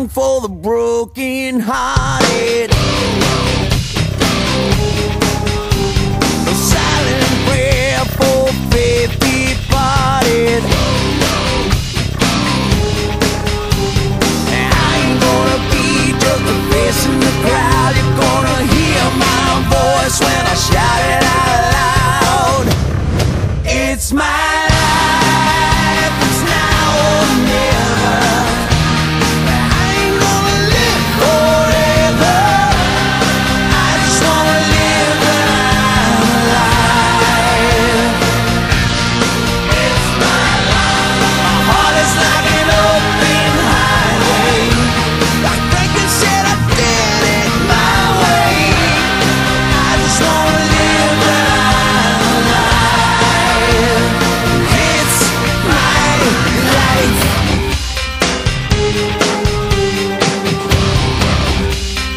song for the broken hearted. A silent prayer for faith departed. I ain't gonna be just a face in the crowd. You're gonna hear my voice when I shout it out loud. It's my life, it's now or never. I ain't gonna live forever. I just wanna live when I'm alive. It's my life. My heart is like an open highway. Like Franklin said, I did it my way. I just wanna live when I'm alive. It's my life.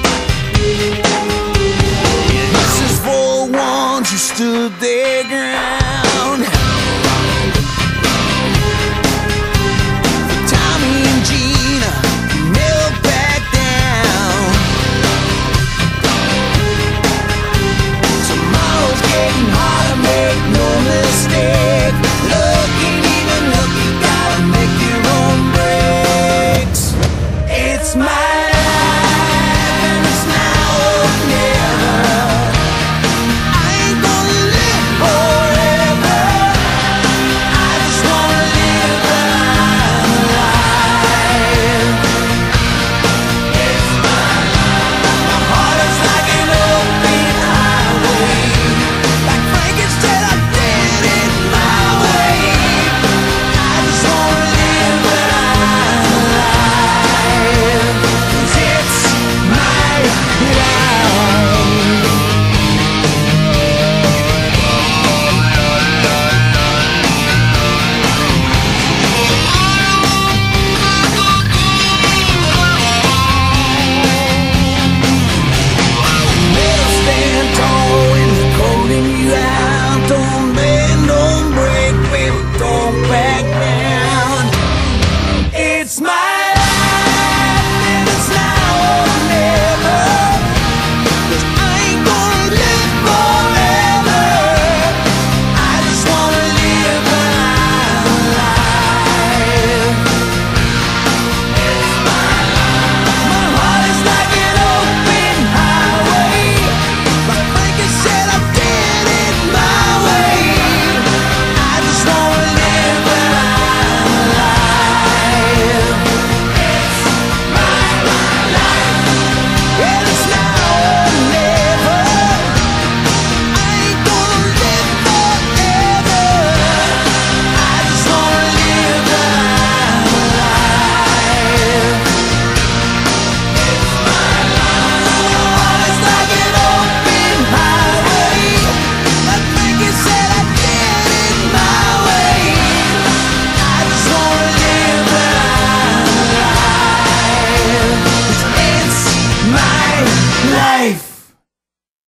This is for the ones who stood their ground.